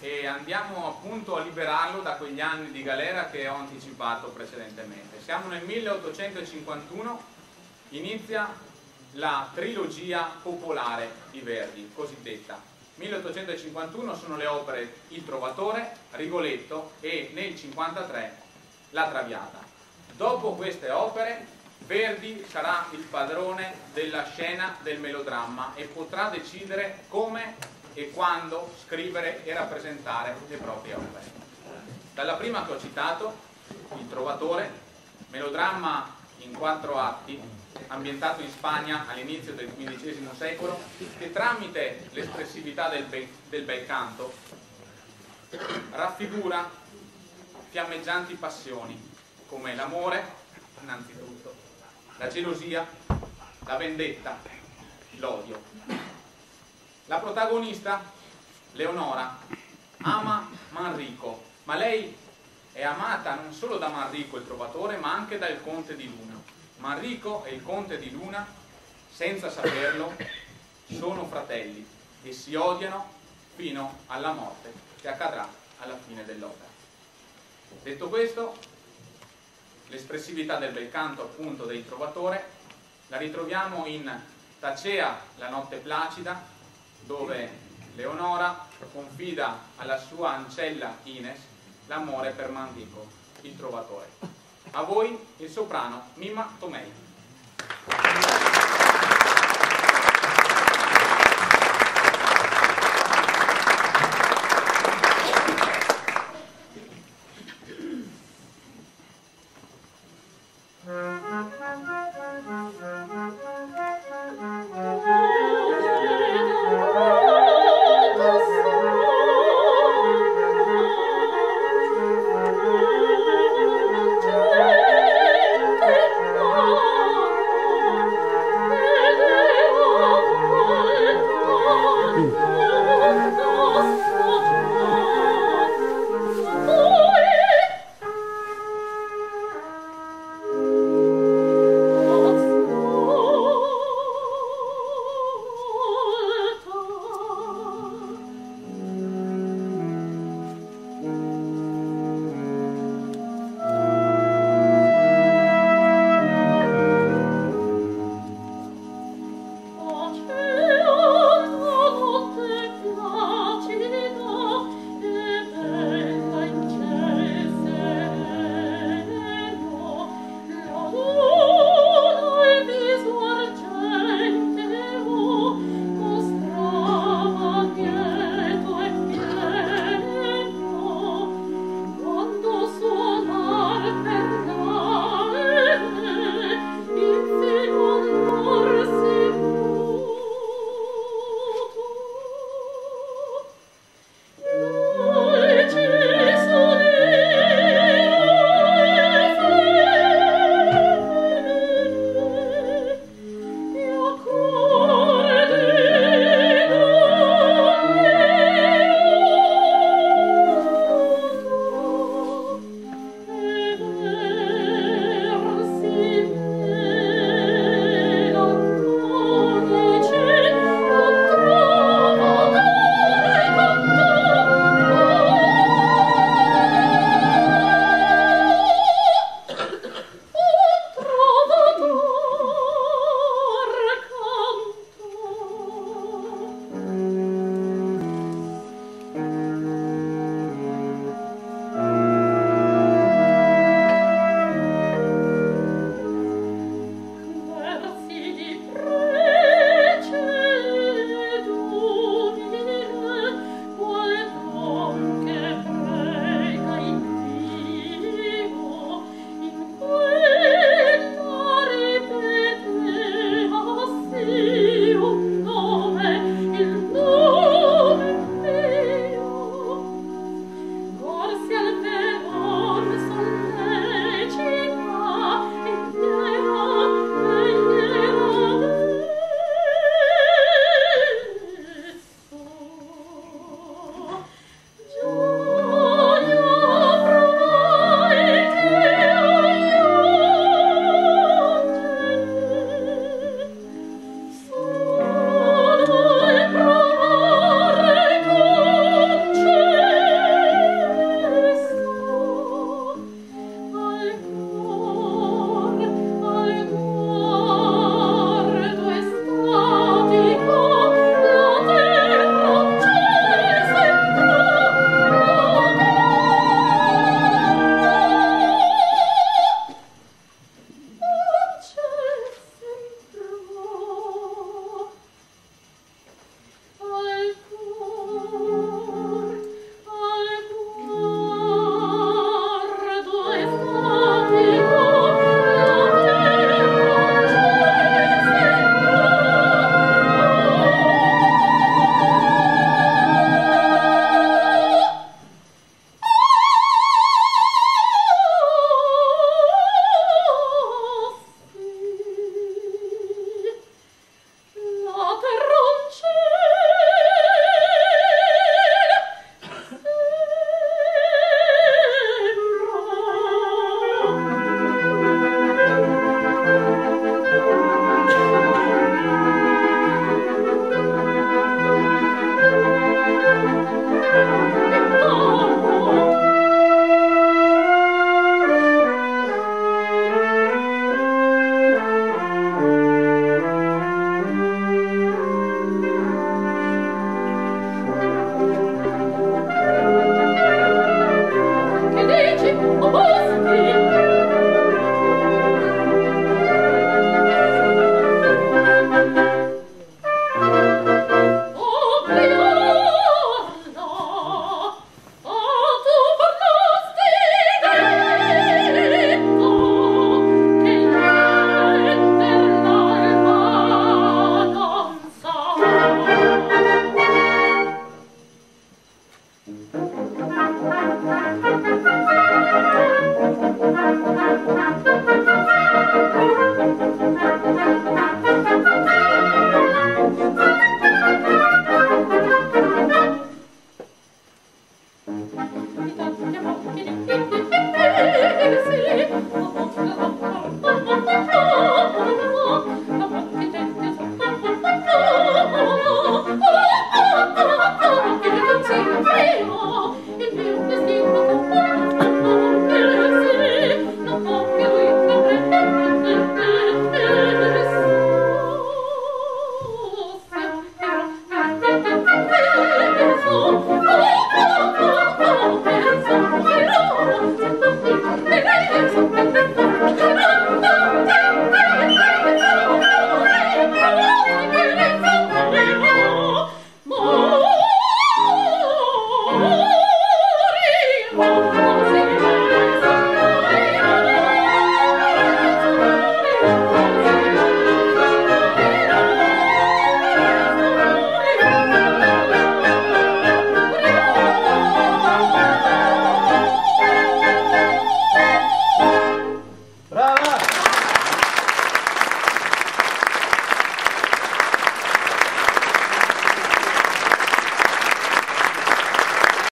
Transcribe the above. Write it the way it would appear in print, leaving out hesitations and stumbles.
e andiamo appunto a liberarlo da quegli anni di galera che ho anticipato precedentemente. Siamo nel 1851, inizia la trilogia popolare di Verdi, cosiddetta. 1851 sono le opere Il Trovatore, Rigoletto e nel 1953 La Traviata. Dopo queste opere Verdi sarà il padrone della scena del melodramma e potrà decidere come e quando scrivere e rappresentare le proprie opere. Dalla prima che ho citato, Il Trovatore, melodramma in 4 atti, ambientato in Spagna all'inizio del XV secolo, che tramite l'espressività del bel canto raffigura fiammeggianti passioni come l'amore, innanzitutto, la gelosia, la vendetta, l'odio. La protagonista, Leonora, ama Manrico, ma lei è amata non solo da Manrico il Trovatore, ma anche dal Conte di Luna. Manrico e il Conte di Luna, senza saperlo, sono fratelli e si odiano fino alla morte che accadrà alla fine dell'opera. Detto questo, l'espressività del bel canto appunto del Trovatore la ritroviamo in Tacea, la notte placida, dove Leonora confida alla sua ancella Ines l'amore per Manrico, il Trovatore. A voi il soprano Mimma Tomei.